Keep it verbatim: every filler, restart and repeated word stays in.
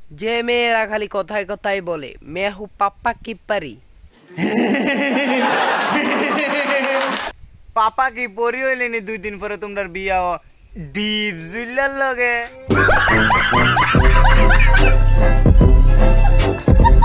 যে মেয়েরা খালি কথায় কথায় বলে मैं हूँ पापा की परी। পাপা কি পরি হইলেনি দুই দিন পরে তোমার বিয়া ডিপ জুইলার লগে।